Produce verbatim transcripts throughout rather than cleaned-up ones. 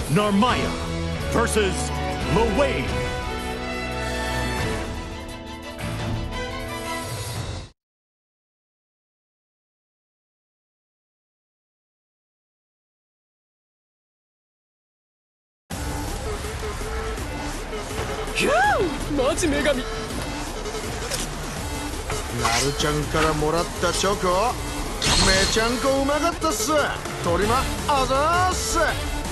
Narmaya versus Lawade. マジ女神。 なるちゃんからもらったチョコめちゃんこうまかったっす。トリマあざーっす。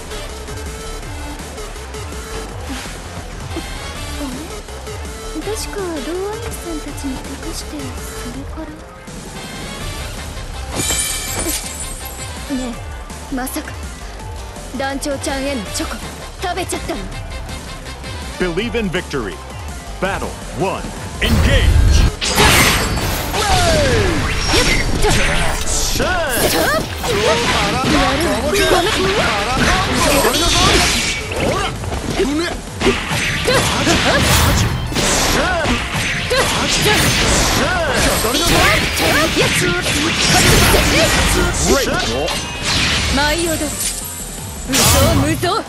確かローアイスさんたちに託してそれからねえ、まさか団長ちゃんへのチョコ食べちゃったの？ Believe in victory. Battle one. Engage. Great. 舞い踊る無双無双。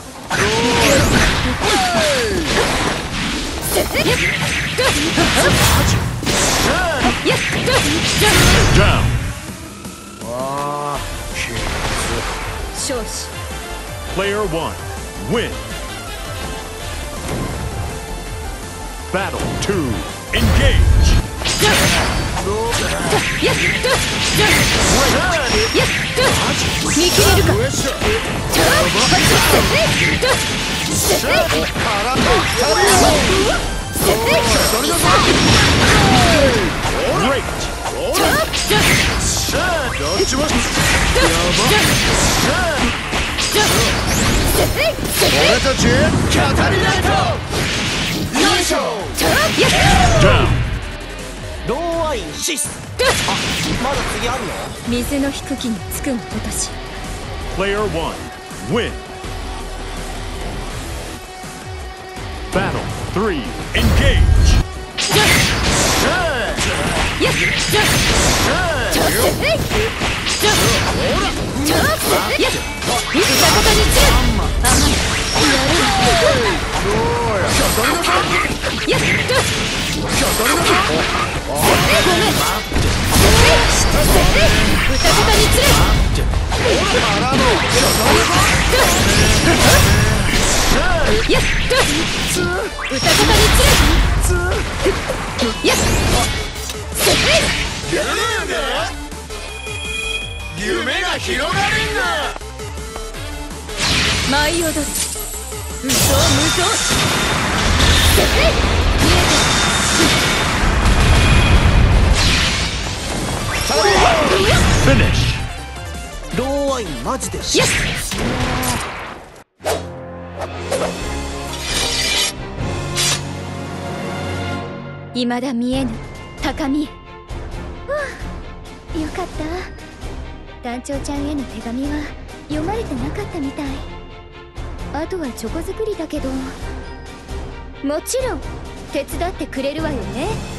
Down. 勝利。 Player one. Win. Battle two. Engage. 見切れるか。 Great. 俺たち語りないと。よいしょ。 Down. ローアイシス。あ、まだ次あるの？ 水の引く木につくがごとし。 Player one. Win. Battle three. Engage. 夢が広がるんだ。 舞い踊る無双無双。 Finish. ローアイマジで。 未だ見えぬ高みへ。よかった。団長ちゃんへの手紙は読まれてなかったみたい。あとはチョコ作りだけど、もちろん手伝ってくれるわよね。